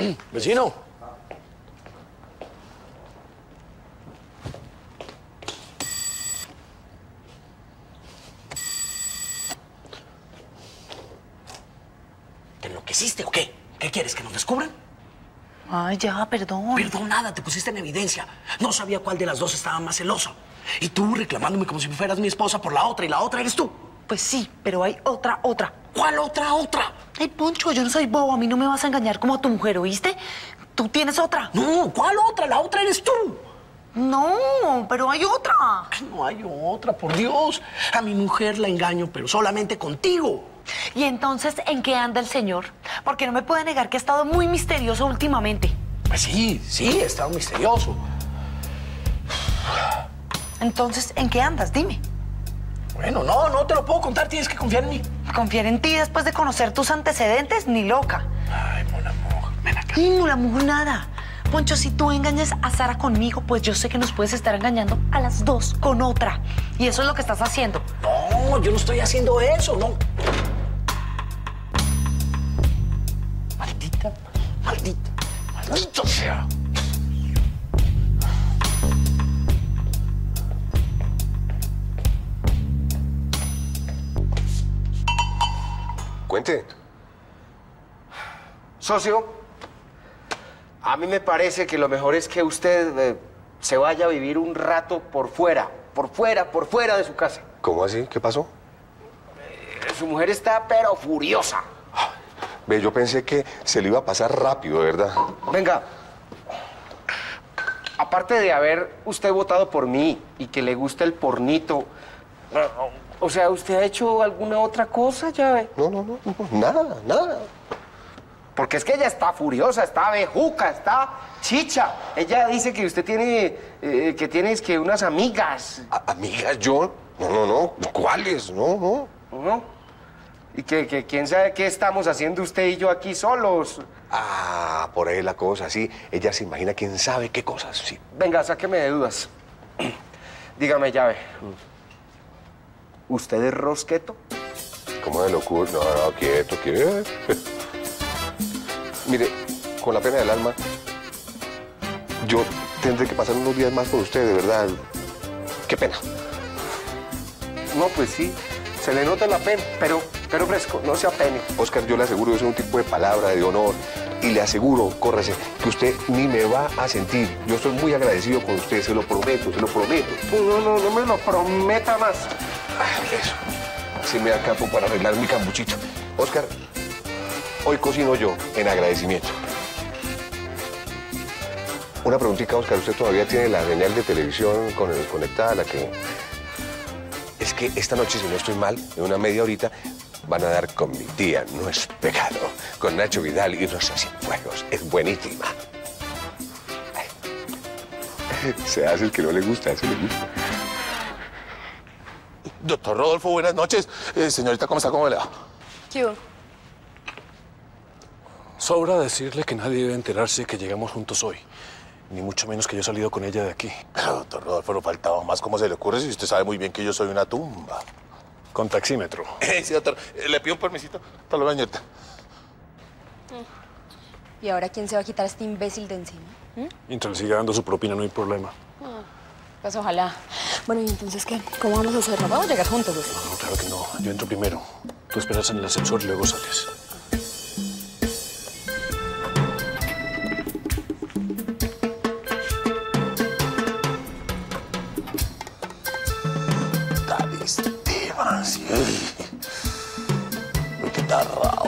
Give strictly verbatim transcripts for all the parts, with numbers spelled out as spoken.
Vecino. ¿Te enloqueciste o qué? ¿Qué quieres, que nos descubran? Ay, ya, perdón. Perdón, nada, te pusiste en evidencia. No sabía cuál de las dos estaba más celosa. Y tú reclamándome como si fueras mi esposa por la otra, y la otra eres tú. Pues sí, pero hay otra, otra. ¿Cuál otra, otra? Ay, Poncho, yo no soy bobo. A mí no me vas a engañar como a tu mujer, ¿oíste? Tú tienes otra. No, ¿cuál otra? La otra eres tú. No, pero hay otra. Ay, no hay otra, por Dios. A mi mujer la engaño, pero solamente contigo. ¿Y entonces en qué anda el señor? Porque no me puede negar que ha estado muy misterioso últimamente. Pues sí, sí, he estado misterioso. Entonces, ¿en qué andas? Dime. Bueno, no, no te lo puedo contar, tienes que confiar en mí. ¿Confiar en ti después de conocer tus antecedentes? Ni loca. Ay, mon amour, ven acá. Ay, mon amour, nada. Poncho, si tú engañas a Sara conmigo, pues yo sé que nos puedes estar engañando a las dos con otra. Y eso es lo que estás haciendo. No, yo no estoy haciendo eso, no. Maldita, maldita, maldito sea. Cuente. Socio, a mí me parece que lo mejor es que usted eh, se vaya a vivir un rato por fuera, por fuera, por fuera de su casa. ¿Cómo así? ¿Qué pasó? Eh, su mujer está pero furiosa. Ve, yo pensé que se le iba a pasar rápido, de verdad. Venga, aparte de haber usted votado por mí y que le gusta el pornito, o sea, ¿usted ha hecho alguna otra cosa, Llave? No, no, no, no, nada, nada. Porque es que ella está furiosa, está bejuca, está chicha. Ella dice que usted tiene, eh, que tienes que unas amigas. A- ¿Amigas, yo? No, no, no. ¿Cuáles? No, no. ¿No? Y que, que quién sabe qué estamos haciendo usted y yo aquí solos. Ah, por ahí la cosa, sí. Ella se imagina quién sabe qué cosas, sí. Venga, sáqueme de dudas. Dígame, Llave. ¿Usted es rosqueto? ¿Cómo de locura? No, no, quieto, quieto. Mire, con la pena del alma, yo tendré que pasar unos días más con usted, de verdad. Qué pena. No, pues sí. Se le nota la pena, pero, pero fresco, no se apene. Oscar, yo le aseguro, yo soy un tipo de palabra, de honor, y le aseguro, córrese, que usted ni me va a sentir. Yo estoy muy agradecido con usted, se lo prometo, se lo prometo. No, no, no me lo prometa más. Ay, eso. Así me da campo para arreglar mi cambuchito. Oscar, hoy cocino yo, en agradecimiento. Una preguntita, Oscar, ¿usted todavía tiene la señal de televisión con el, conectada a la que...? Es que esta noche, si no estoy mal, en una media horita, van a dar con mi tía, No es pecado, con Nacho Vidal y Rosa Cienfuegos. Es buenísima. Ay. Se hace el que no le gusta, eso le gusta. Doctor Rodolfo, buenas noches. Eh, señorita, ¿cómo está? ¿Cómo le va? ¿Qué hubo? Sobra decirle que nadie debe enterarse que llegamos juntos hoy. Ni mucho menos que yo he salido con ella de aquí. Pero, doctor Rodolfo, no faltaba más. ¿Cómo se le ocurre si usted sabe muy bien que yo soy una tumba? Con taxímetro. Eh, sí, doctor. Eh, le pido un permisito. Hasta luego, señorita. ¿Y ahora quién se va a quitar a este imbécil de encima? ¿Mm? Mientras le siga dando su propina, no hay problema. Pues ojalá. Bueno, ¿y entonces qué? ¿Cómo vamos a hacerlo? Vamos a llegar juntos, ¿no? No, claro que no. Yo entro primero. Tú esperas en el ascensor y luego sales. Esteban, sí. Uy, qué tarrao.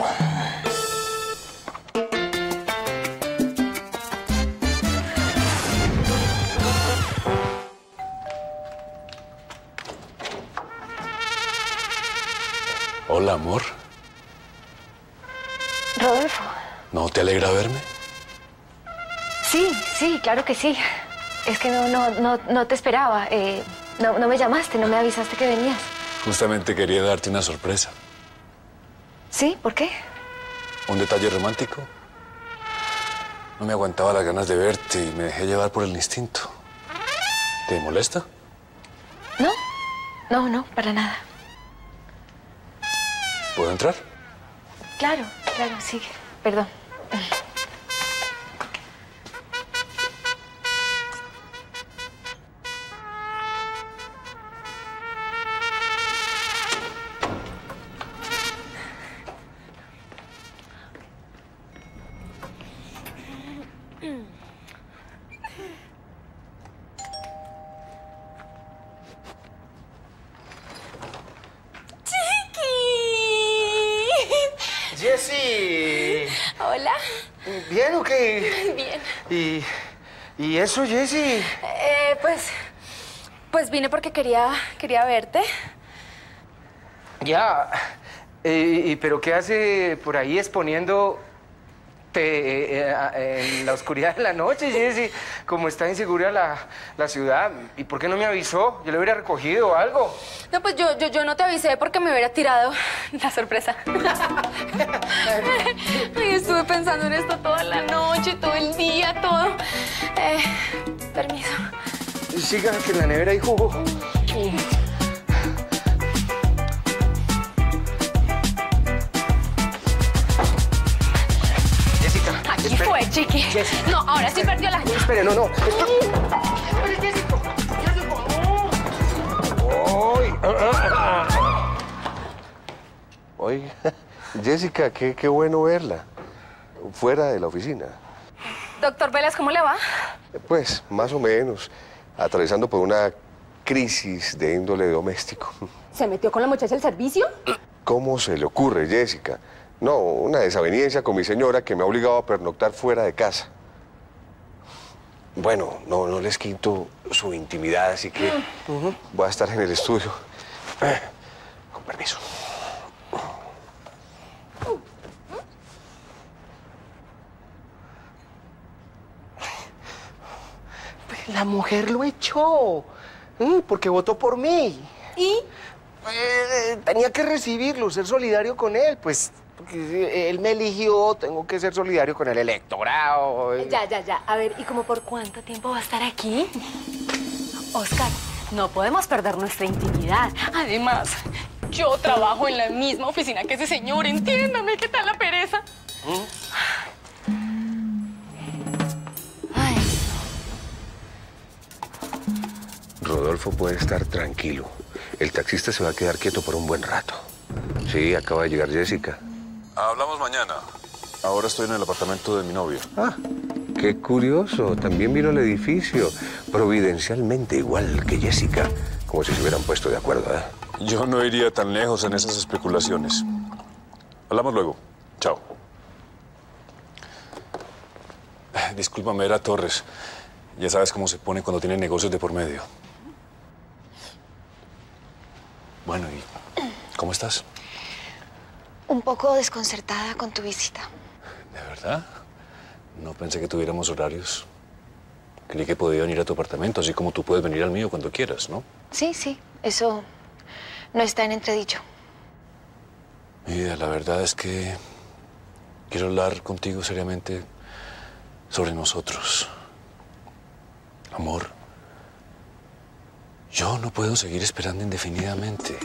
Hola, amor. Rodolfo. ¿No te alegra verme? Sí, sí, claro que sí. Es que no, no, no, no te esperaba. Eh, no, no me llamaste, no me avisaste que venías. Justamente quería darte una sorpresa. ¿Sí? ¿Por qué? Un detalle romántico. No me aguantaba las ganas de verte y me dejé llevar por el instinto. ¿Te molesta? No, no, no, para nada. ¿Puedo entrar? Claro, claro, sí. Perdón. Jessy. Hola. ¿Bien o qué? Bien. ¿Y, y eso, Jessy? Eh, pues... Pues vine porque quería, quería verte. Ya. Eh, y, ¿Pero qué hace por ahí exponiendo te, eh, eh, en la oscuridad de la noche, Jessy? Como está insegura la, la ciudad. ¿Y por qué no me avisó? Yo le hubiera recogido o algo. No, pues yo, yo, yo no te avisé porque me hubiera tirado la sorpresa. Ay, estuve pensando en esto toda la noche, todo el día, todo. Eh, permiso. Siga, que en la nevera hay jugo. Jessica. Aquí espere. fue, chiqui. Jessica. No, ahora sí perdió la... Espere, no, no. Espere, Jessica. Jessica, no. ¡Ay! Oiga, Jessica, qué, qué bueno verla. Fuera de la oficina. Doctor Velas, ¿cómo le va? Pues, más o menos. Atravesando por una crisis de índole doméstico. ¿Se metió con la muchacha del servicio? ¿Cómo se le ocurre, Jessica? No, una desaveniencia con mi señora que me ha obligado a pernoctar fuera de casa. Bueno, no, no les quito su intimidad, así que uh-huh. voy a estar en el estudio. Con permiso. La mujer lo echó, ¿eh? Porque votó por mí. ¿Y? Eh, tenía que recibirlo, ser solidario con él. Pues porque él me eligió, tengo que ser solidario con el electorado. Ya, ya, ya. A ver, ¿y como por cuánto tiempo va a estar aquí? Oscar, no podemos perder nuestra intimidad. Además, yo trabajo en la misma oficina que ese señor. Entiéndame, ¿qué tal la pereza? ¿Mm? Rodolfo puede estar tranquilo. El taxista se va a quedar quieto por un buen rato. Sí, acaba de llegar Jessica. Hablamos mañana. Ahora estoy en el apartamento de mi novio. Ah, qué curioso. También vino al edificio. Providencialmente igual que Jessica. Como si se hubieran puesto de acuerdo, ¿eh? Yo no iría tan lejos en esas especulaciones. Hablamos luego. Chao. Discúlpame, era Torres. Ya sabes cómo se pone cuando tiene negocios de por medio. Bueno, ¿y cómo estás? Un poco desconcertada con tu visita. ¿De verdad? No pensé que tuviéramos horarios. Creí que podían ir a tu apartamento, así como tú puedes venir al mío cuando quieras, ¿no? Sí, sí. Eso no está en entredicho. Mira, la verdad es que quiero hablar contigo seriamente sobre nosotros. Amor, yo no puedo seguir esperando indefinidamente.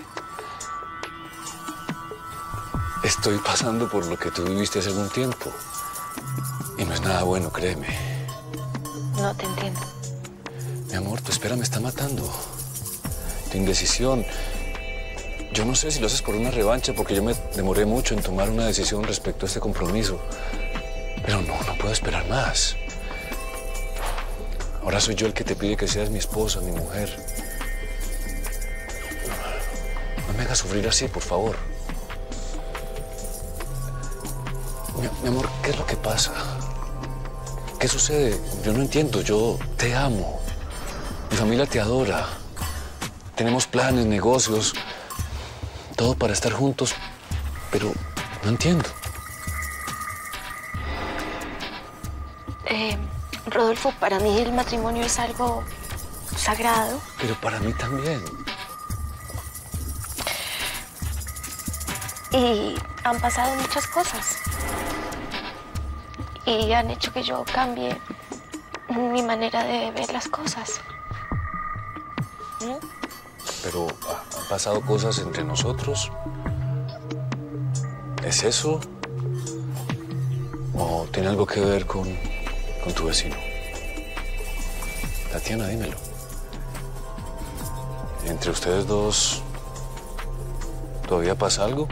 Estoy pasando por lo que tú viviste hace algún tiempo. Y no es nada bueno, créeme. No te entiendo. Mi amor, tu espera me está matando. Tu indecisión. Yo no sé si lo haces por una revancha, porque yo me demoré mucho en tomar una decisión respecto a este compromiso. Pero no, no puedo esperar más. Ahora soy yo el que te pide que seas mi esposa, mi mujer. No me hagas sufrir así, por favor. Mi, mi amor, ¿qué es lo que pasa? ¿Qué sucede? Yo no entiendo. Yo te amo. Mi familia te adora. Tenemos planes, negocios, todo para estar juntos, pero no entiendo. Eh... Rodolfo, para mí el matrimonio es algo sagrado. Pero para mí también. Y han pasado muchas cosas. Y han hecho que yo cambie mi manera de ver las cosas. ¿Mm? Pero han pasado cosas entre nosotros. ¿Es eso? ¿O tiene algo que ver con... con tu vecino? Tatiana, dímelo. ¿Entre ustedes dos todavía pasa algo?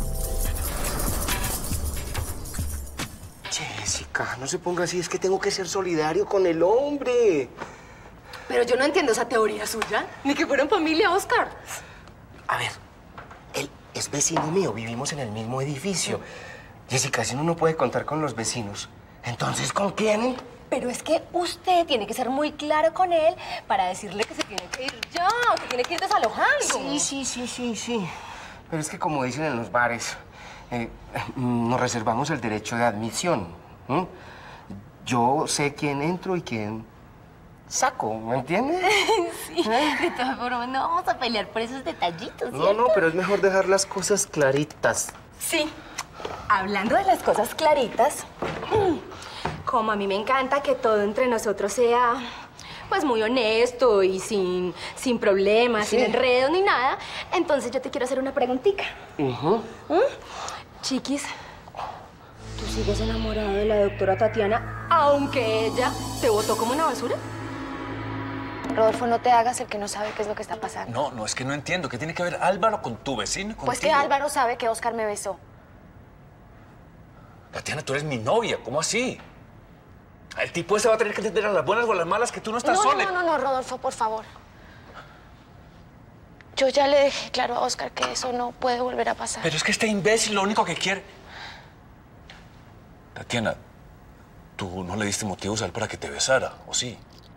Jessica, no se ponga así, es que tengo que ser solidario con el hombre. Pero yo no entiendo esa teoría suya. Ni que fueran familia, Oscar. A ver, él es vecino mío, vivimos en el mismo edificio. Jessica, si uno no puede contar con los vecinos, ¿entonces con quién? Pero es que usted tiene que ser muy claro con él para decirle que se tiene que ir ya, que tiene que ir desalojando. Sí, sí, sí, sí, sí. Pero es que como dicen en los bares, eh, nos reservamos el derecho de admisión. ¿Mm? Yo sé quién entro y quién saco, ¿me entiendes? Sí, de todas formas, no vamos a pelear por esos detallitos, ¿cierto? No, no, pero es mejor dejar las cosas claritas. Sí. Hablando de las cosas claritas, como a mí me encanta que todo entre nosotros sea, pues, muy honesto y sin, sin problemas, Sí. sin enredos ni nada, entonces yo te quiero hacer una preguntita. Uh-huh. ¿Mm? Chiquis, ¿tú sigues enamorado de la doctora Tatiana, aunque ella te botó como una basura? Rodolfo, no te hagas el que no sabe qué es lo que está pasando. No, no, es que no entiendo. ¿Qué tiene que ver Álvaro con tu vecino y contigo? Pues que Álvaro sabe que Oscar me besó. Tatiana, tú eres mi novia. ¿Cómo así? El tipo ese va a tener que entender a las buenas o a las malas que tú no estás No, sola. no, no, no, Rodolfo, por favor. Yo ya le dejé claro a Oscar que eso no puede volver a pasar. Pero es que este imbécil lo único que quiere... Tatiana, tú no le diste motivos a él para que te besara, ¿o sí?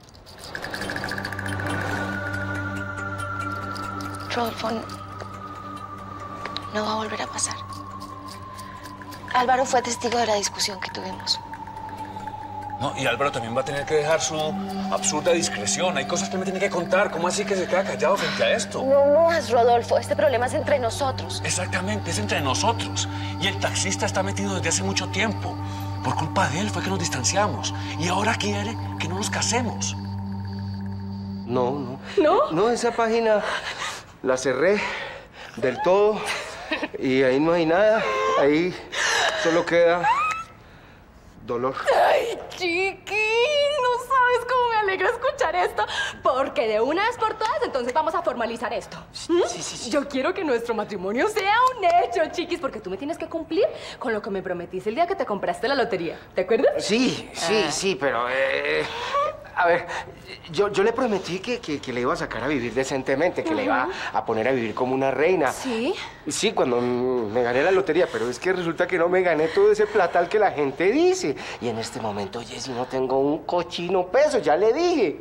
Rodolfo, no, no va a volver a pasar. Álvaro fue testigo de la discusión que tuvimos. No, y Álvaro también va a tener que dejar su absurda discreción. Hay cosas que me tiene que contar. ¿Cómo así que se queda callado frente a esto? No más, Rodolfo. Este problema es entre nosotros. Exactamente, es entre nosotros. Y el taxista está metido desde hace mucho tiempo. Por culpa de él fue que nos distanciamos. Y ahora quiere que no nos casemos. No, no. ¿No? No, esa página la cerré del todo y ahí no hay nada. Ahí solo queda dolor. Ay, chiqui, no sabes cómo me alegra escuchar esto, porque de una vez por todas, entonces vamos a formalizar esto. ¿Mm? Sí, sí, sí. Yo quiero que nuestro matrimonio sea un hecho, chiquis, porque tú me tienes que cumplir con lo que me prometiste el día que te compraste la lotería. ¿Te acuerdas? Sí, sí, Ah. sí, pero... eh, a ver, yo, yo le prometí que, que, que le iba a sacar a vivir decentemente, que le iba a poner a vivir como una reina. Sí. Sí, cuando mm, me gané la lotería, pero es que resulta que no me gané todo ese platal que la gente dice. Y en este momento, Jessy, no tengo un cochino peso, ya le dije.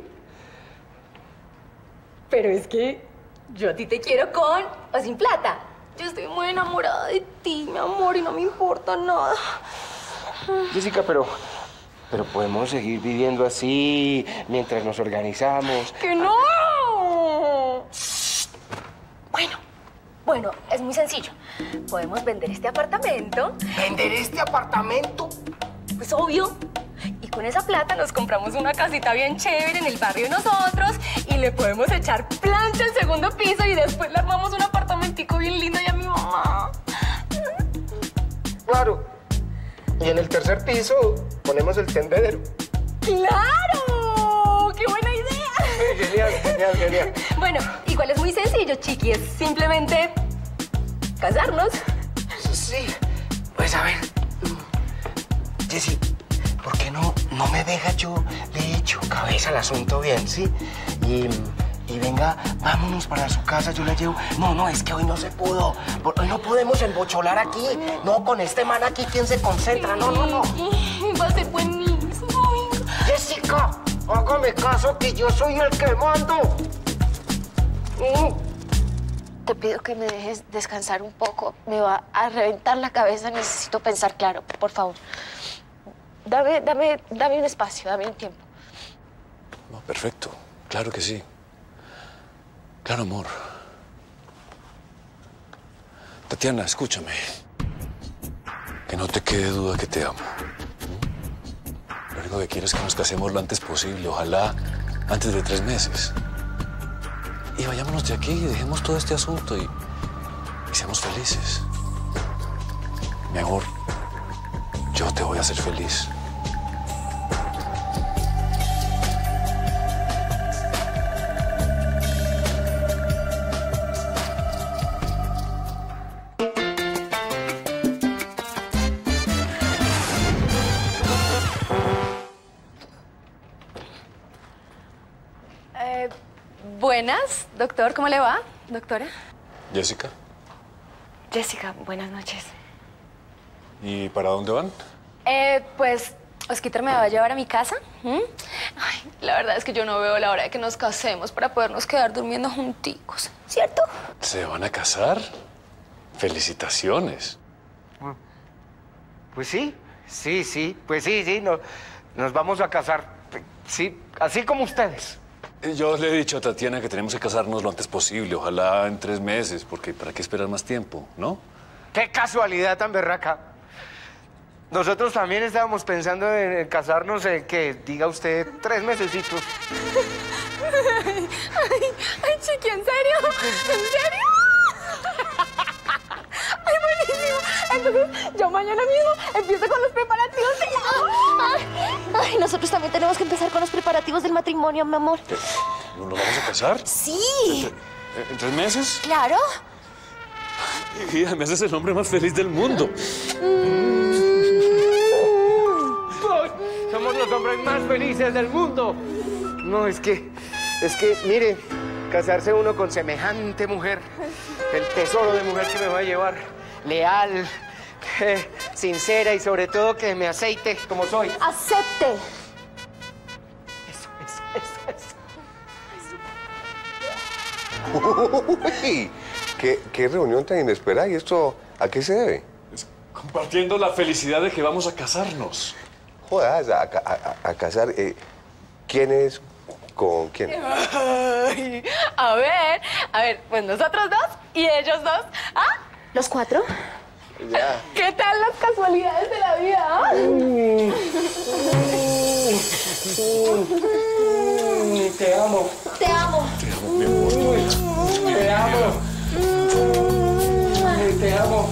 Pero es que yo a ti te quiero con o sin plata. Yo estoy muy enamorada de ti, mi amor, y no me importa nada. Jessica, pero... Pero podemos seguir viviendo así mientras nos organizamos. ¡Que no! Bueno, bueno, es muy sencillo. Podemos vender este apartamento. ¿Vender este apartamento? Pues obvio. Y con esa plata nos compramos una casita bien chévere en el barrio de nosotros y le podemos echar plancha al segundo piso y después le armamos un apartamentico bien lindo y a mi mamá. Claro. Y en el tercer piso ponemos el tendedero. ¡Claro! ¡Qué buena idea! Genial, genial, genial. Bueno, igual es muy sencillo, chiqui. Es simplemente casarnos. Sí. Pues a ver, Jessy, ¿por qué no, no me deja yo le echo cabeza al asunto bien, sí? Y, y venga, vámonos para su casa, yo la llevo. No, no, es que hoy no se pudo. Hoy no podemos embocholar aquí. No, con este man aquí, ¿quién se concentra? No, no, no. Va a ser buenísimo. Jessica, hágame caso que yo soy el que mando. Mm. Te pido que me dejes descansar un poco. Me va a reventar la cabeza. Necesito pensar claro, por favor. Dame, dame, dame un espacio, dame un tiempo. No, perfecto. Claro que sí. Claro, amor. Tatiana, escúchame. Que no te quede duda que te amo. ¿Mm? Lo único que quiero es que nos casemos lo antes posible. Ojalá antes de tres meses. Y vayámonos de aquí y dejemos todo este asunto y, y seamos felices. Mi amor, yo te voy a hacer feliz. Eh, buenas, doctor. ¿Cómo le va, doctora? Jessica. Jessica, buenas noches. ¿Y para dónde van? Eh, pues, Osquitar me va a llevar a mi casa. ¿Mm? Ay, la verdad es que yo no veo la hora de que nos casemos para podernos quedar durmiendo junticos, ¿cierto? ¿Se van a casar? Felicitaciones. Pues sí, sí, sí, pues sí, sí, no, nos vamos a casar, sí, así como ustedes. Yo le he dicho a Tatiana que tenemos que casarnos lo antes posible, ojalá en tres meses, porque ¿para qué esperar más tiempo, no? ¡Qué casualidad tan berraca! Nosotros también estábamos pensando en casarnos, en que diga usted, tres mesecitos. Ay, ay, ay, Chiqui, ¿en serio? ¿En serio? ¡Ay, buenísimo! Entonces, yo mañana mismo empiezo con los preparativos. Ay, ay, nosotros también tenemos que empezar con los preparativos del matrimonio, mi amor. ¿Nos vamos a casar? Sí. ¿En, en tres meses? Claro. Mi vida, me haces el hombre más feliz del mundo. Somos los hombres más felices del mundo. No, es que, es que, mire, casarse uno con semejante mujer, el tesoro de mujer que me va a llevar, leal, eh, sincera y sobre todo que me aceite como soy. Acepte. Eso, eso, eso, eso. Uy, ¿qué, qué reunión tan inesperada. ¿Y esto a qué se debe? Compartiendo la felicidad de que vamos a casarnos. Jodas, a, a- a- a casar. eh, ¿Quién es con quién? Ay, a ver, a ver, pues nosotros dos y ellos dos. ¿Ah? ¿Los cuatro? Ya. ¿Qué tal las casualidades de la vida? ¿Ah? Te amo. Te amo. Te amo. Te amo.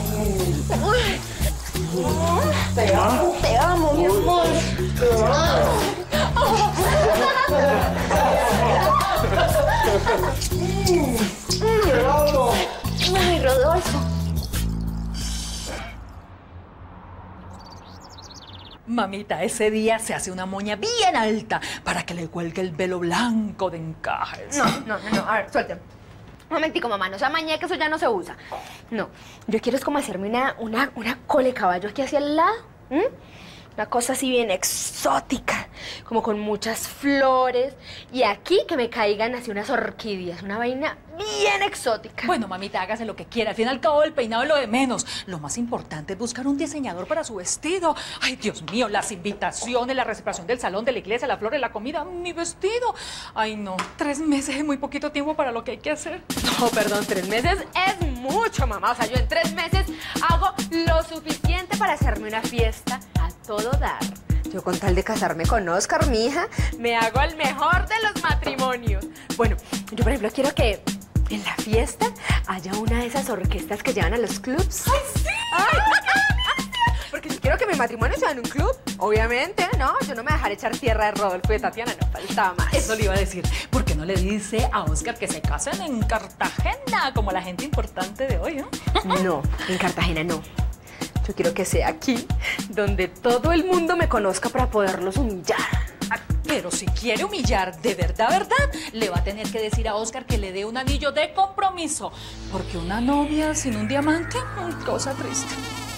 Te amo. Te amo, mi amor. Te amo. Ay, Rodolfo. Mamita, ese día se hace una moña bien alta para que le cuelgue el velo blanco de encajes. No, no, no, no, a ver, suelten. Un momentico, mamá, no sea mañana que eso ya no se usa. No, yo quiero es como hacerme una, una, una cole caballo aquí hacia el lado. ¿M? Una cosa así bien exótica, como con muchas flores. Y aquí que me caigan así unas orquídeas, una vaina bien exótica. Bueno, mamita, hágase lo que quiera. Al fin y al cabo, el peinado es lo de menos. Lo más importante es buscar un diseñador para su vestido. Ay, Dios mío, las invitaciones, la reservación del salón, de la iglesia, las flores, la comida, mi vestido. Ay, no, tres meses es muy poquito tiempo para lo que hay que hacer. No, perdón, tres meses es mucho, mamá. O sea, yo en tres meses hago lo suficiente para hacerme una fiesta a todo dar. Yo con tal de casarme con Oscar, mi hija, me hago el mejor de los matrimonios. Bueno, yo por ejemplo quiero que en la fiesta haya una de esas orquestas que llevan a los clubs. ¡Ay, sí! ¡Ay! Porque yo quiero que mi matrimonio sea en un club, obviamente, ¿no? Yo no me dejaré echar tierra de Rodolfo y de Tatiana, no faltaba más. Eso le iba a decir. ¿Por qué no le dice a Oscar que se casen en Cartagena, como la gente importante de hoy, ¿no? No, en Cartagena no. Yo quiero que sea aquí, donde todo el mundo me conozca para poderlos humillar. Pero si quiere humillar de verdad, verdad, le va a tener que decir a Oscar que le dé un anillo de compromiso. Porque una novia sin un diamante, cosa triste.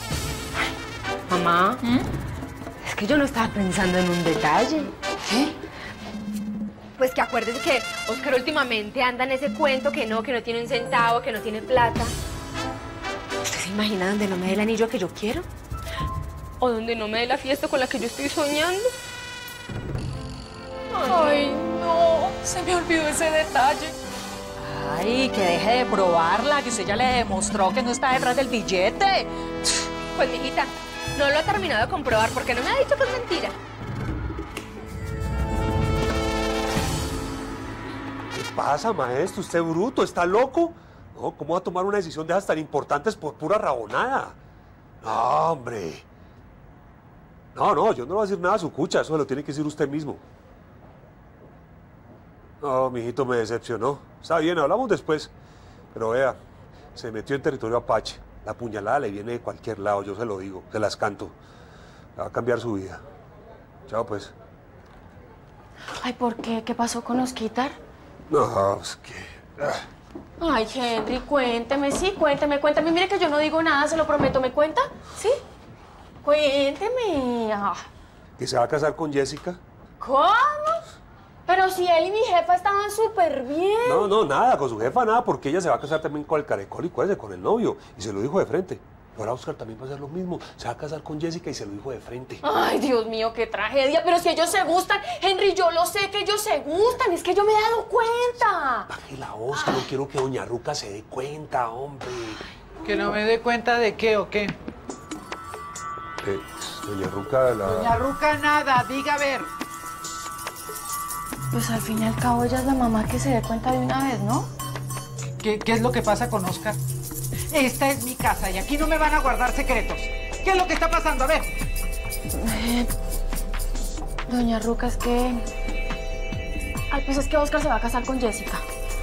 Mamá, ¿Mm? es que yo no estaba pensando en un detalle. ¿Qué? Pues que acuérdese que Oscar últimamente anda en ese cuento que no, que no tiene un centavo, que no tiene plata. ¿Usted se imagina donde no me dé el anillo que yo quiero? ¿O donde no me dé la fiesta con la que yo estoy soñando? Ay, no, se me olvidó ese detalle. Ay, que deje de probarla, que usted ya le demostró que no está detrás del billete. Pues, mijita, no lo he terminado de comprobar porque no me ha dicho que es mentira. ¿Qué pasa, maestro? ¿Usted es bruto? ¿Está loco? No, ¿cómo va a tomar una decisión de esas tan importantes por pura rabonada? No, hombre. No, no, yo no le voy a decir nada a su cucha, eso lo tiene que decir usted mismo. No, mijito, me decepcionó. Está bien, hablamos después. Pero vea, se metió en territorio apache. La puñalada le viene de cualquier lado, yo se lo digo, se las canto. Le va a cambiar su vida. Chao, pues. Ay, ¿por qué? ¿Qué pasó con Osquitar? No, es que... ah. Ay, Henry, cuénteme, sí, cuénteme, cuéntame. Mire que yo no digo nada, se lo prometo, ¿me cuenta? ¿Sí? Cuénteme. Ah. ¿Que se va a casar con Jessica? ¿Cómo? Pero si él y mi jefa estaban súper bien. No, no, nada, con su jefa nada, porque ella se va a casar también con el carecólico ese, con el novio, y se lo dijo de frente. Y ahora Oscar también va a hacer lo mismo, se va a casar con Jessica y se lo dijo de frente. Ay, Dios mío, qué tragedia. Pero si ellos se gustan, Henry, yo lo sé que ellos se gustan, es que yo me he dado cuenta. Bájela, Oscar, no quiero que doña Ruca se dé cuenta, hombre. ¿Que no me dé cuenta de qué o qué? Eh, doña Ruca, la... Doña Ruca, nada, diga a ver. Pues al fin y al cabo ella es la mamá que se dé cuenta de una vez, ¿no? ¿Qué, qué es lo que pasa con Oscar? Esta es mi casa y aquí no me van a guardar secretos. ¿Qué es lo que está pasando? A ver. Eh, doña Ruca, es que... Ay, pues es que Oscar se va a casar con Jessica.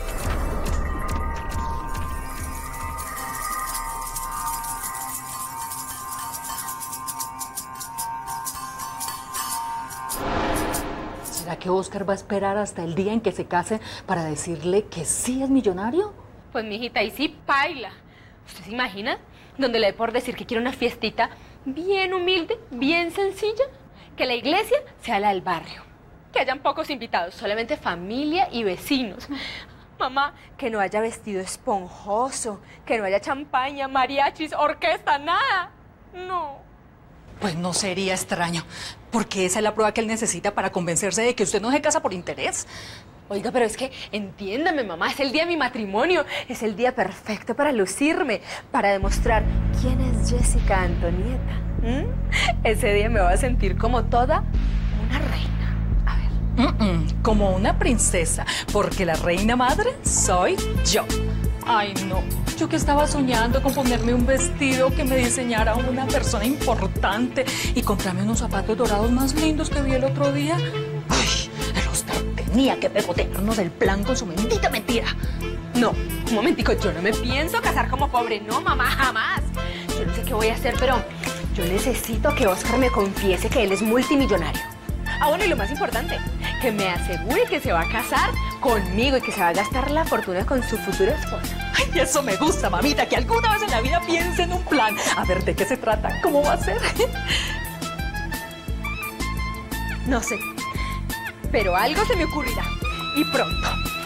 ¿Será que Oscar va a esperar hasta el día en que se case para decirle que sí es millonario? Pues, mijita, y sí, paila. ¿Usted se imagina? Donde le dé por decir que quiere una fiestita bien humilde, bien sencilla, que la iglesia sea la del barrio, que hayan pocos invitados, solamente familia y vecinos. Mamá, que no haya vestido esponjoso, que no haya champaña, mariachis, orquesta, nada. No. Pues no sería extraño, porque esa es la prueba que él necesita para convencerse de que usted no se casa por interés. Oiga, pero es que, entiéndame, mamá, es el día de mi matrimonio. Es el día perfecto para lucirme, para demostrar quién es Jessica Antonieta. ¿Mm? Ese día me voy a sentir como toda una reina. A ver. Mm-mm, como una princesa, porque la reina madre soy yo. Ay, no. Yo que estaba soñando con ponerme un vestido que me diseñara una persona importante y comprarme unos zapatos dorados más lindos que vi el otro día. Ay, el Oscar tenía que pegotearnos del plan con su bendita mentira. No, un momentico, yo no me pienso casar como pobre. No, mamá, jamás. Yo no sé qué voy a hacer, pero yo necesito que Oscar me confiese que él es multimillonario. Ah, bueno, y lo más importante, que me asegure que se va a casar conmigo y que se va a gastar la fortuna con su futura esposa. Ay, eso me gusta, mamita, que alguna vez en la vida piense en un plan. A ver, ¿de qué se trata? ¿Cómo va a ser? No sé, pero algo se me ocurrirá, y pronto.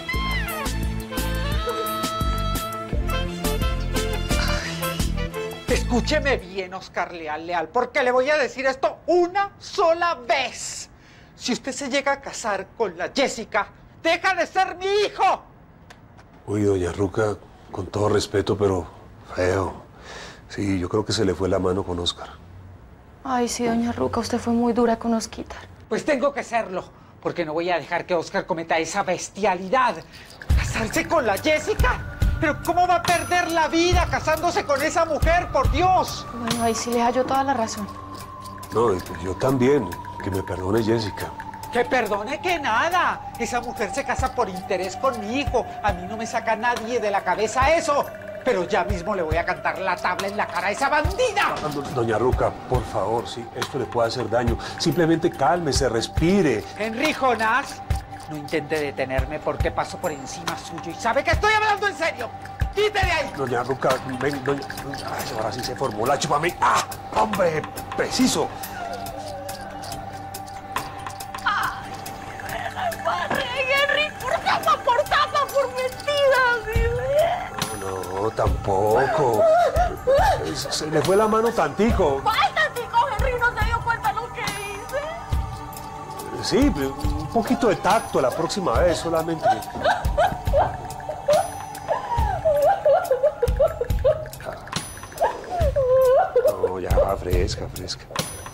Escúcheme bien, Oscar Leal Leal, porque le voy a decir esto una sola vez. Si usted se llega a casar con la Jessica, deja de ser mi hijo. Uy, doña Ruca, con todo respeto, pero feo. Sí, yo creo que se le fue la mano con Oscar. Ay, sí, doña Ruca, usted fue muy dura con Osquitar. Pues tengo que serlo, porque no voy a dejar que Oscar cometa esa bestialidad. ¿Casarse con la Jessica? ¿Pero cómo va a perder la vida casándose con esa mujer, por Dios? Bueno, ahí sí le hallo toda la razón. No, y pues yo también. Que me perdone Jessica. Que perdone que nada. Esa mujer se casa por interés con mi hijo. A mí no me saca nadie de la cabeza eso. Pero ya mismo le voy a cantar la tabla en la cara a esa bandida. Doña Ruca, por favor, sí, esto le puede hacer daño. Simplemente cálmese, respire. Henry Jonás, no intente detenerme porque paso por encima suyo y sabe que estoy hablando en serio. ¡Quite de ahí! Doña Ruca, ven, doña... Ay, ahora sí se formó la chupa a mí. ¡Ah! ¡Hombre! ¡Preciso! Henry, por tapa, por tapa, por mentiras. No, no, tampoco. Se, se le fue la mano tantico. ¿Cuál tantico, Henry? ¿No se dio cuenta lo que hice? Sí, un poquito de tacto la próxima vez solamente. No, ya va, fresca, fresca.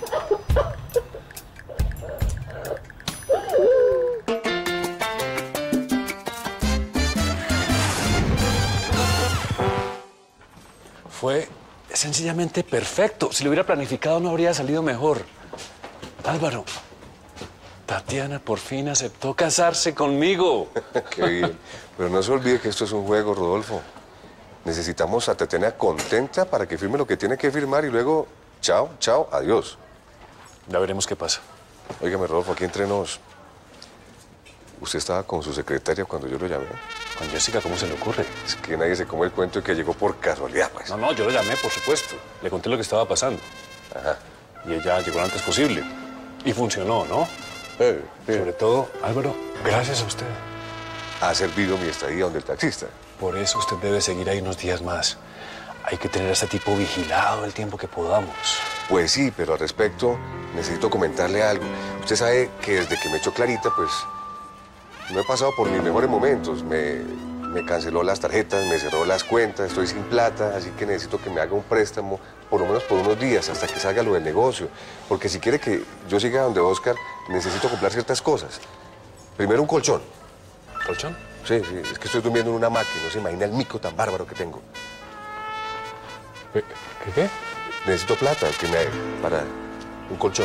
Fue sencillamente perfecto. Si lo hubiera planificado no habría salido mejor. Álvaro, Tatiana por fin aceptó casarse conmigo. Qué bien. Pero no se olvide que esto es un juego, Rodolfo. Necesitamos a Tatiana contenta para que firme lo que tiene que firmar y luego, chao, chao, adiós. Ya veremos qué pasa. Óigame, Rodolfo, aquí entre nos. Usted estaba con su secretaria cuando yo lo llamé. Con Jessica, ¿cómo se le ocurre? Es que nadie se come el cuento de que llegó por casualidad, pues. No, no, yo lo llamé, por supuesto. Le conté lo que estaba pasando. Ajá. y ella llegó lo antes posible. Y funcionó, ¿no? Eh, eh. Sobre todo, Álvaro, gracias a usted. Ha servido mi estadía donde el taxista. Por eso usted debe seguir ahí unos días más. Hay que tener a este tipo vigilado el tiempo que podamos. Pues sí, pero al respecto necesito comentarle algo. Usted sabe que desde que me echó Clarita, pues no he pasado por mis mejores momentos. Me, me canceló las tarjetas, me cerró las cuentas, estoy sin plata, así que necesito que me haga un préstamo, por lo menos por unos días, hasta que salga lo del negocio. Porque si quiere que yo siga donde Oscar, necesito comprar ciertas cosas. Primero un colchón. ¿Colchón? Sí, sí, es que estoy durmiendo en una hamaca y no se imagina el mico tan bárbaro que tengo. ¿Qué? ¿Qué? Necesito plata que me, para un colchón.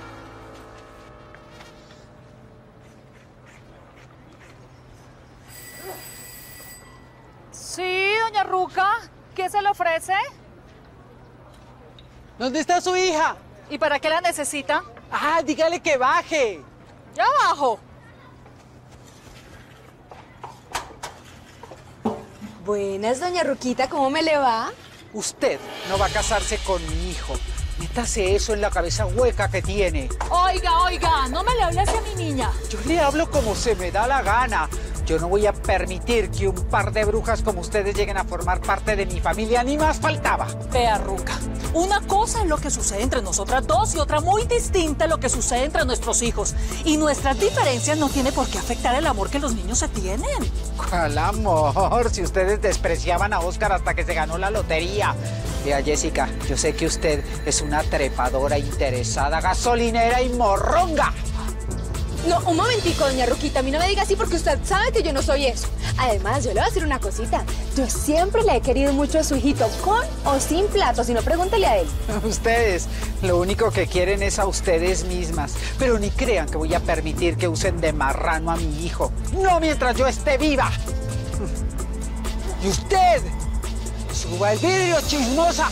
Sí, doña Ruca, ¿qué se le ofrece? ¿Dónde está su hija? ¿Y para qué la necesita? Ah, dígale que baje. Ya bajo. Buenas, doña Ruquita, ¿cómo me le va? Usted no va a casarse con mi hijo. Métase eso en la cabeza hueca que tiene. Oiga, oiga, no me le hable así a mi niña. Yo le hablo como se me da la gana. Yo no voy a permitir que un par de brujas como ustedes lleguen a formar parte de mi familia, ni más faltaba. Vea, Ruca, una cosa es lo que sucede entre nosotras dos y otra muy distinta es lo que sucede entre nuestros hijos. Y nuestras diferencias no tienen por qué afectar el amor que los niños se tienen. ¿Cuál amor? Si ustedes despreciaban a Oscar hasta que se ganó la lotería. Vea, Jessica, yo sé que usted es una trepadora interesada, gasolinera y morronga. No, un momentico, doña Ruquita, a mí no me diga así porque usted sabe que yo no soy eso. Además, yo le voy a decir una cosita. Yo siempre le he querido mucho a su hijito, con o sin plato, si no, pregúntele a él. Ustedes, lo único que quieren es a ustedes mismas. Pero ni crean que voy a permitir que usen de marrano a mi hijo. No mientras yo esté viva. Y usted, suba el vidrio, chismosa.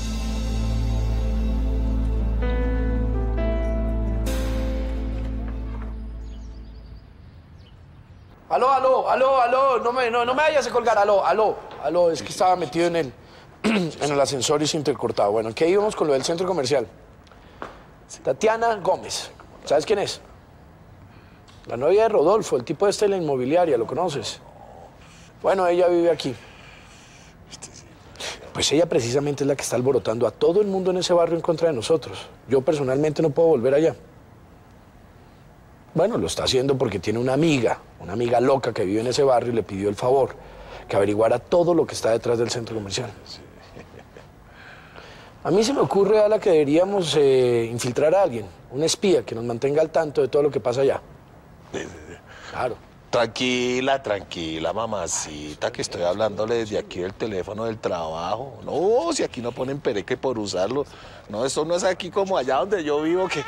Aló, aló, aló, aló, no me, no, no me vayas a colgar, aló, aló, aló, es que estaba metido en el, en el ascensor y se intercortaba. Bueno, ¿qué íbamos con lo del centro comercial? Tatiana Gómez, ¿sabes quién es? La novia de Rodolfo, el tipo este de la inmobiliaria, ¿lo conoces? Bueno, ella vive aquí. Pues ella precisamente es la que está alborotando a todo el mundo en ese barrio en contra de nosotros. Yo personalmente no puedo volver allá. Bueno, lo está haciendo porque tiene una amiga, una amiga loca que vive en ese barrio y le pidió el favor que averiguara todo lo que está detrás del centro comercial. A mí se me ocurre, Ala, que deberíamos eh, infiltrar a alguien, un espía que nos mantenga al tanto de todo lo que pasa allá. Claro. Tranquila, tranquila, mamacita, que estoy hablándole desde aquí del teléfono del trabajo. No, si aquí no ponen pereque por usarlo. No, eso no es aquí como allá donde yo vivo, que...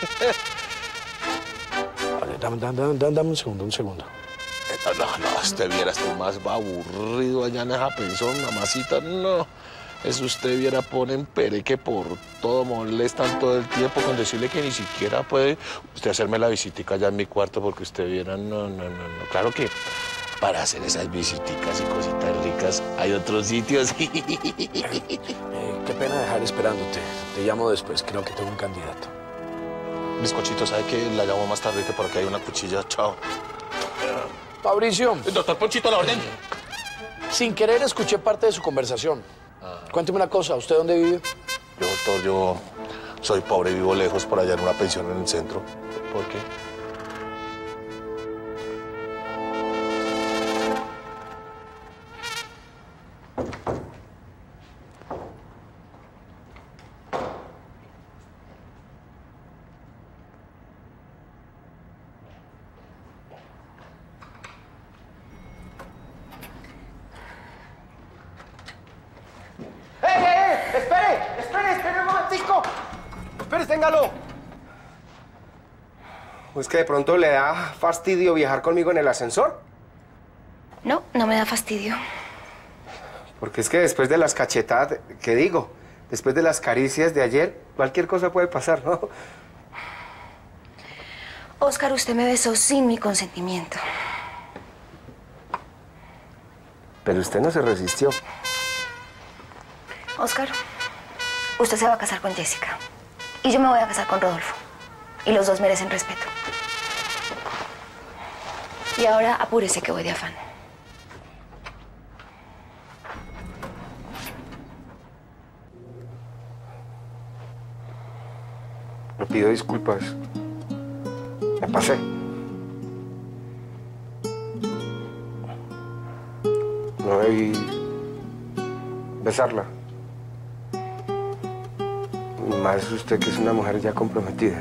Vale, dame, dame, dame, dame un segundo, un segundo. No, no, no, usted viera, estoy más aburrido allá en esa pensión, mamacita, no. Eso usted viera, ponen pereque por todo, molestan todo el tiempo con decirle que ni siquiera puede usted hacerme la visitica allá en mi cuarto porque usted viera, no, no, no, no. Claro que para hacer esas visiticas y cositas ricas hay otros sitios. Eh, qué pena dejar esperándote. Te llamo después, creo que tengo un candidato. Bizcochito, ¿sabe que la llamo más tarde que por aquí hay una cuchilla? Chao. Fabricio. Doctor Ponchito, la orden. Sin querer escuché parte de su conversación. Cuénteme una cosa, ¿usted dónde vive? Yo, doctor, yo soy pobre y vivo lejos por allá en una pensión en el centro. ¿Por qué? ¿Es que de pronto le da fastidio viajar conmigo en el ascensor? No, no me da fastidio. Porque es que después de las cachetadas, ¿qué digo? Después de las caricias de ayer, cualquier cosa puede pasar, ¿no? Oscar, usted me besó sin mi consentimiento. Pero usted no se resistió. Oscar, usted se va a casar con Jessica. Y yo me voy a casar con Rodolfo. Y los dos merecen respeto. Y ahora apúrese que voy de afán. Le pido disculpas. Me pasé. No debí besarla. Más usted que es una mujer ya comprometida.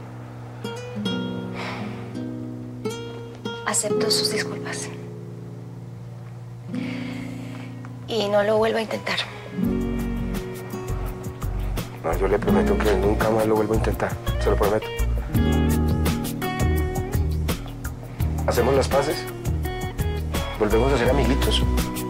Acepto sus disculpas. Y no lo vuelvo a intentar. No, yo le prometo que nunca más lo vuelvo a intentar. Se lo prometo. ¿Hacemos las paces? Volvemos a ser amiguitos.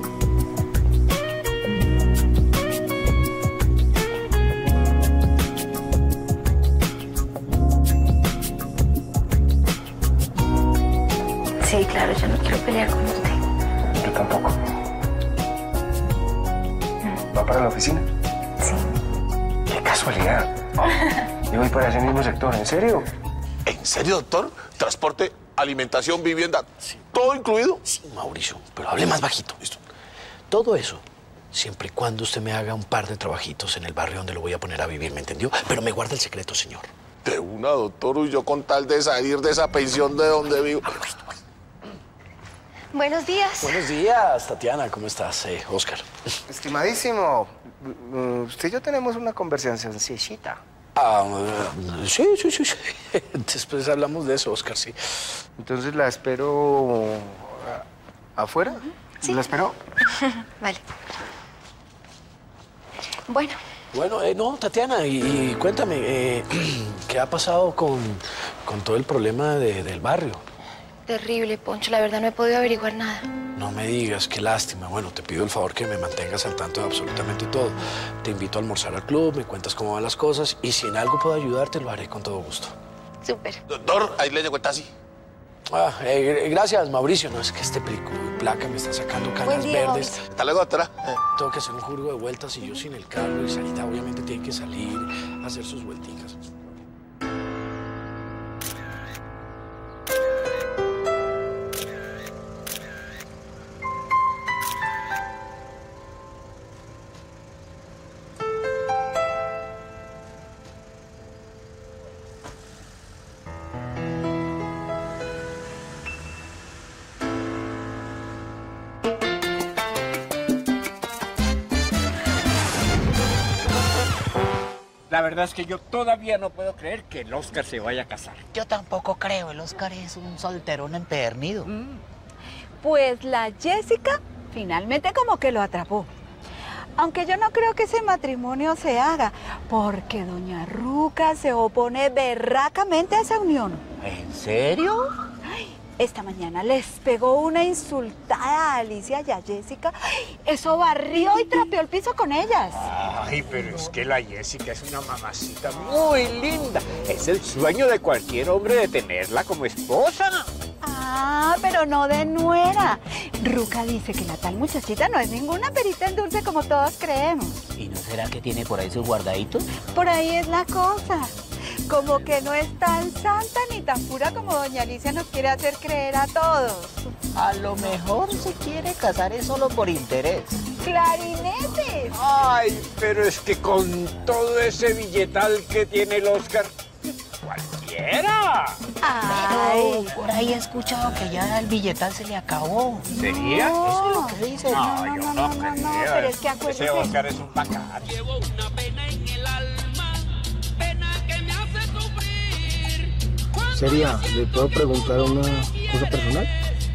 Sí, claro, yo no quiero pelear con usted. Yo tampoco. ¿Va para la oficina? Sí. ¡Qué casualidad! Yo voy para ese mismo sector, ¿en serio? ¿En serio, doctor? Transporte, alimentación, vivienda, ¿todo incluido? Sí, Mauricio, pero hable más bajito. ¿Listo? Todo eso, siempre y cuando usted me haga un par de trabajitos en el barrio donde lo voy a poner a vivir, ¿me entendió? Pero me guarda el secreto, señor. De una, doctor, y yo con tal de salir de esa pensión de donde vivo. Buenos días. Buenos días, Tatiana. ¿Cómo estás? Eh, Oscar. Estimadísimo, usted y yo tenemos una conversación sencillita. Ah, uh, sí, sí, sí, sí. Después hablamos de eso, Oscar, sí. Entonces la espero afuera. Sí. ¿La espero? Vale. Bueno. Bueno, eh, no, Tatiana, y, y cuéntame, eh, ¿qué ha pasado con, con todo el problema de, del barrio? Terrible, Poncho. La verdad no he podido averiguar nada. No me digas, qué lástima. Bueno, te pido el favor que me mantengas al tanto de absolutamente todo. Te invito a almorzar al club, me cuentas cómo van las cosas y si en algo puedo ayudarte, lo haré con todo gusto. Súper. Doctor, ahí le llegó el taxi. Ah, eh, gracias, Mauricio. No, es que este plico de placa me está sacando canas Buen día, verdes. Mauricio. Hasta luego, doctora. Eh. Tengo que hacer un jurgo de vueltas y yo sin el carro y Sarita obviamente tiene que salir a hacer sus vuelticas. La verdad es que yo todavía no puedo creer que el Oscar se vaya a casar. Yo tampoco creo, el Oscar es un solterón empedernido. Mm. Pues la Jessica finalmente como que lo atrapó. Aunque yo no creo que ese matrimonio se haga, porque doña Ruca se opone berracamente a esa unión. ¿En serio? Ay, esta mañana les pegó una insultada a Alicia y a Jessica. Ay, eso barrió y trapeó el piso con ellas. Ay, pero es que la Jessica es una mamacita muy linda. Es el sueño de cualquier hombre de tenerla como esposa. Ah, pero no de nuera. Ruca dice que la tal muchachita no es ninguna perita en dulce como todos creemos. ¿Y no será que tiene por ahí sus guardaditos? Por ahí es la cosa. Como que no es tan santa ni tan pura como doña Alicia nos quiere hacer creer a todos. A lo mejor se quiere casar es solo por interés. ¡Clarinetes! Ay, pero es que con todo ese billetal que tiene el Oscar, cualquiera. Ay, pero por ahí he escuchado que ya el billetal se le acabó. ¿Sería? No. Eso es lo que dice. No, no, yo no, no, no, no, creo. no, pero es que acuérdese. Ese Oscar es un bacán. Llevo una pena en el alma, pena que me hace sufrir. Sería, ¿le puedo preguntar una cosa personal?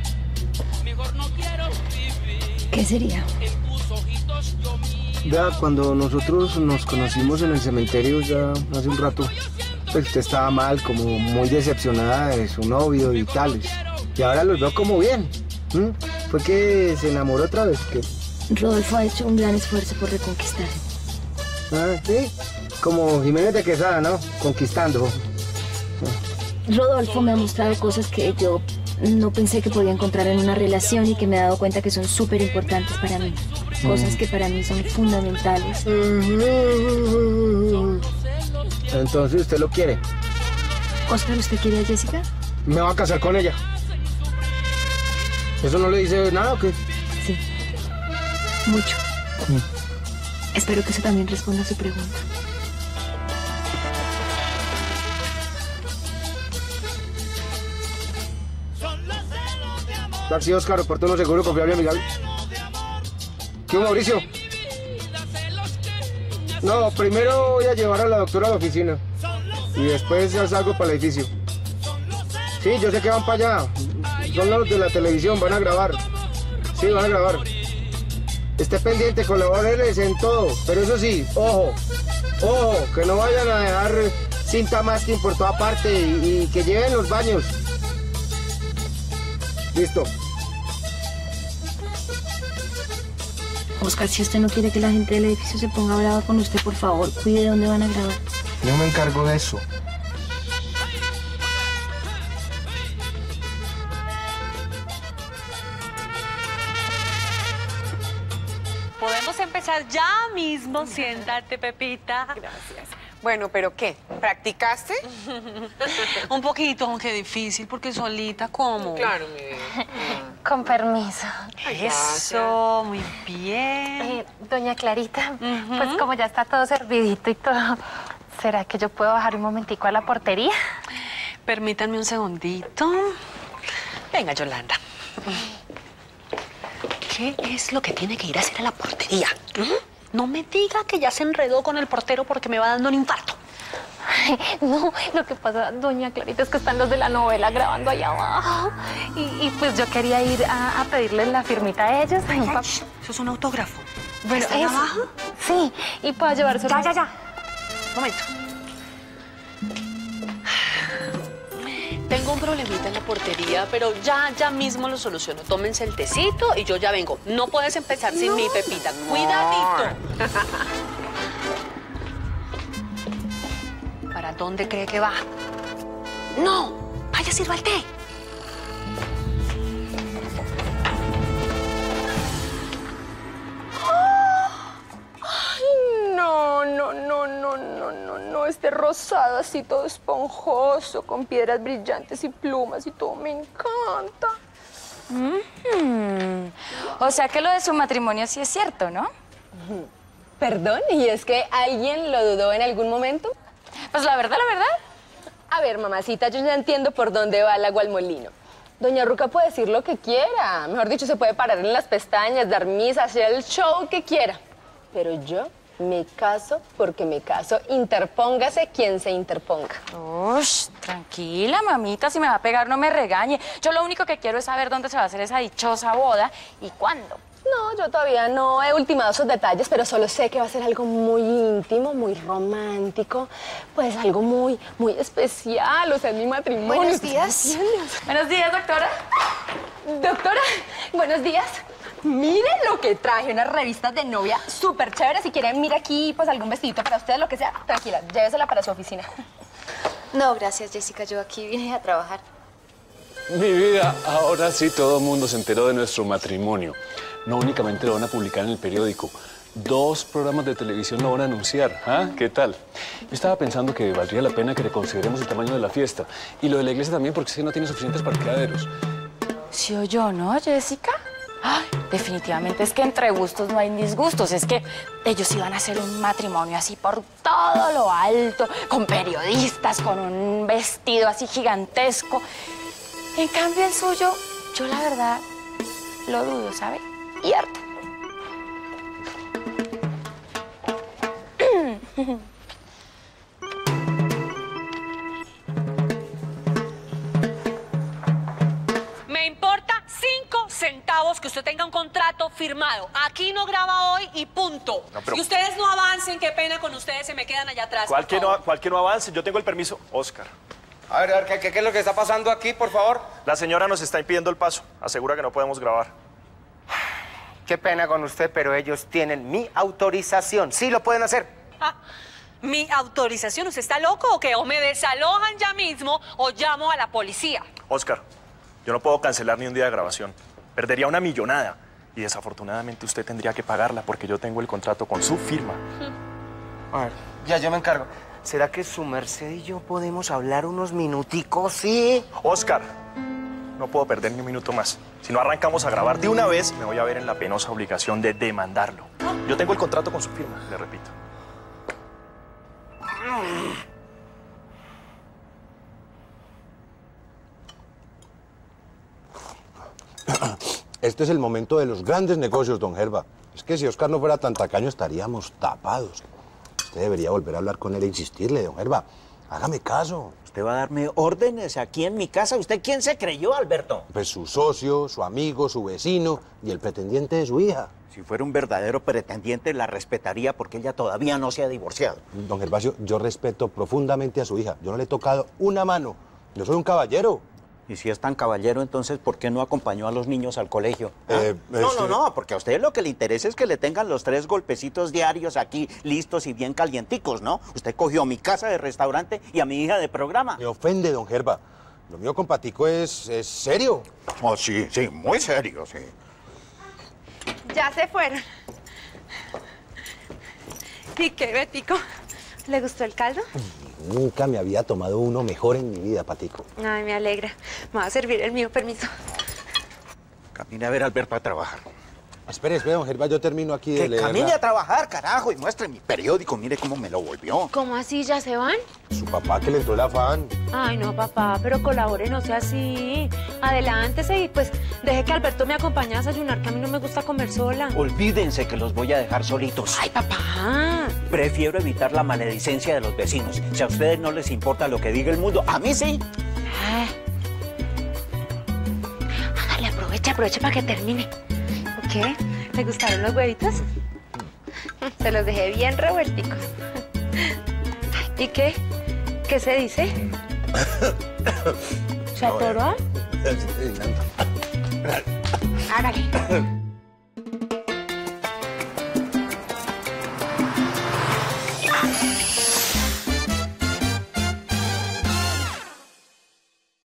Mejor no quiero vivir. ¿Qué sería? En tus ojitos yo miro. Vea, cuando nosotros nos conocimos en el cementerio ya hace un rato, pues usted estaba mal, como muy decepcionada de su novio y tales. Y ahora los veo como bien. ¿Mm? ¿Fue que se enamoró otra vez? ¿Qué? Rodolfo ha hecho un gran esfuerzo por reconquistarme. Ah, sí, como Jiménez de Quesada, ¿no? Conquistando. Rodolfo me ha mostrado cosas que yo no pensé que podía encontrar en una relación y que me he dado cuenta que son súper importantes para mí. Cosas que para mí son fundamentales. Entonces, ¿usted lo quiere? Oscar, ¿usted quiere a Jessica? Me va a casar con ella. ¿Eso no le dice nada o qué? Sí. Mucho. Mm. Espero que eso también responda a su pregunta. Taxi Oscar, oportuno, seguro, confiable, amigable. ¿Qué, Mauricio? No, primero voy a llevar a la doctora a la oficina. Y después ya salgo para el edificio. Sí, yo sé que van para allá. Son los de la televisión, van a grabar. Sí, van a grabar. Esté pendiente, colaborarles en todo. Pero eso sí, ojo, ojo, que no vayan a dejar cinta masking por toda parte y, y que lleven los baños. Listo. Oscar, si usted no quiere que la gente del edificio se ponga brava con usted, por favor, cuide de dónde van a grabar. Yo me encargo de eso. Podemos empezar ya mismo. Siéntate, Pepita. Gracias. Bueno, ¿pero qué? ¿Practicaste? Un poquito, aunque difícil, porque solita, ¿cómo? Claro, mi vida. Con permiso. Eso, muy bien. Eh, doña Clarita, uh-huh. Pues como ya está todo servidito y todo, ¿será que yo puedo bajar un momentico a la portería? Permítanme un segundito. Venga, Yolanda. ¿Qué es lo que tiene que ir a hacer a la portería? ¿Mm? No me diga que ya se enredó con el portero porque me va dando un infarto. Ay, no, lo que pasa, doña Clarita, es que están los de la novela grabando allá abajo. Y, y pues yo quería ir a, a pedirles la firmita a ellos. Ay, ay, eso es un autógrafo. Bueno, ¿están eso, abajo? Sí, y puedo llevarse... Ya, ya, ya. Un momento. Tengo un problemita en la portería, pero ya, ya mismo lo soluciono. Tómense el tecito y yo ya vengo. No puedes empezar sin no, mí, Pepita. No. Cuidadito. ¿Para dónde cree que va? No, vaya, sirva el té. No, no, no, no, no, no, no, este rosado así todo esponjoso, con piedras brillantes y plumas y todo, me encanta. Mm-hmm. O sea que lo de su matrimonio sí es cierto, ¿no? Perdón, ¿y es que alguien lo dudó en algún momento? Pues la verdad, la verdad. A ver, mamacita, yo ya entiendo por dónde va el agua al molino. Doña Ruca puede decir lo que quiera, mejor dicho, se puede parar en las pestañas, dar misa, hacer el show que quiera. Pero yo... me caso porque me caso. Interpóngase quien se interponga. Ush, tranquila, mamita. Si me va a pegar, no me regañe. Yo lo único que quiero es saber dónde se va a hacer esa dichosa boda y cuándo. No, yo todavía no he ultimado esos detalles, pero solo sé que va a ser algo muy íntimo, muy romántico, pues algo muy, muy especial. O sea, es mi matrimonio. Buenos días. Buenos días, doctora. Doctora, buenos días. Miren lo que traje, unas revistas de novia súper chéveres. Si quieren, mira aquí, pues algún vestidito para ustedes, lo que sea. Tranquila, llévesela para su oficina. No, gracias, Jessica. Yo aquí vine a trabajar. Mi vida, ahora sí todo el mundo se enteró de nuestro matrimonio. No únicamente lo van a publicar en el periódico. Dos programas de televisión lo van a anunciar. ¿Ah? ¿Qué tal? Yo estaba pensando que valdría la pena que reconsideremos el tamaño de la fiesta. Y lo de la iglesia también, porque si no tiene suficientes parqueaderos. ¿Sí o yo, no, Jessica? Ay, definitivamente es que entre gustos no hay disgustos. Es que ellos iban a hacer un matrimonio así por todo lo alto, con periodistas, con un vestido así gigantesco. En cambio, el suyo, yo la verdad lo dudo, ¿sabe? Y harto. Me importa cinco centavos que usted tenga un contrato firmado. Aquí no graba hoy y punto. No, pero... Si ustedes no avancen, qué pena con ustedes, se me quedan allá atrás. ¿Cuál que no, cuál que no avance? Yo tengo el permiso. Oscar. A ver, a ver, ¿qué, ¿qué es lo que está pasando aquí, por favor? La señora nos está impidiendo el paso. Asegura que no podemos grabar. Qué pena con usted, pero ellos tienen mi autorización. Sí lo pueden hacer. Ah, ¿mi autorización? ¿Usted está loco o qué? O me desalojan ya mismo o llamo a la policía. Oscar, yo no puedo cancelar ni un día de grabación. Perdería una millonada. Y desafortunadamente usted tendría que pagarla porque yo tengo el contrato con su firma. A ver, ya, yo me encargo. ¿Será que su merced y yo podemos hablar unos minuticos, sí? Oscar, no puedo perder ni un minuto más. Si no arrancamos a grabar de una vez, me voy a ver en la penosa obligación de demandarlo. Yo tengo el contrato con su firma, le repito. Este es el momento de los grandes negocios, don Gerba. Es que si Oscar no fuera tan tacaño, estaríamos tapados. Usted debería volver a hablar con él e insistirle, don Gerba. Hágame caso. ¿Usted va a darme órdenes aquí en mi casa? ¿Usted quién se creyó, Alberto? Pues su socio, su amigo, su vecino y el pretendiente de su hija. Si fuera un verdadero pretendiente, la respetaría porque ella todavía no se ha divorciado. Don Gervasio, yo respeto profundamente a su hija. Yo no le he tocado una mano. Yo soy un caballero. Y si es tan caballero, entonces, ¿por qué no acompañó a los niños al colegio? ¿Ah? Eh, no, este- no, no, porque a usted lo que le interesa es que le tengan los tres golpecitos diarios aquí, listos y bien calienticos, ¿no? Usted cogió mi casa de restaurante y a mi hija de programa. Me ofende, don Gerba. Lo mío con Patico es, es serio. Oh, sí, sí, muy serio, sí. Ya se fueron. ¿Y qué, Betico? ¿Le gustó el caldo? Nunca me había tomado uno mejor en mi vida, Patico. Ay, me alegra. Me va a servir el mío, permiso. Camine a ver a Alberto a trabajar. Espere, espere, don Gerba, yo termino aquí de Que leer. camine a trabajar, carajo, y muestre mi periódico. Mire cómo me lo volvió. ¿Cómo así? ¿Ya se van? Su papá que le entró el afán. Ay, no, papá, pero colabore, no sea así. Adelántese y pues deje que Alberto me acompañe a desayunar, que a mí no me gusta comer sola. Olvídense que los voy a dejar solitos. Ay, papá. Prefiero evitar la maledicencia de los vecinos. Si a ustedes no les importa lo que diga el mundo, a mí sí. Ay. Hágale, aproveche, aproveche para que termine. ¿Qué? ¿Le gustaron los huevitos? Se los dejé bien revuelticos. ¿Y qué? ¿Qué se dice? ¿Se atoró? Hágale.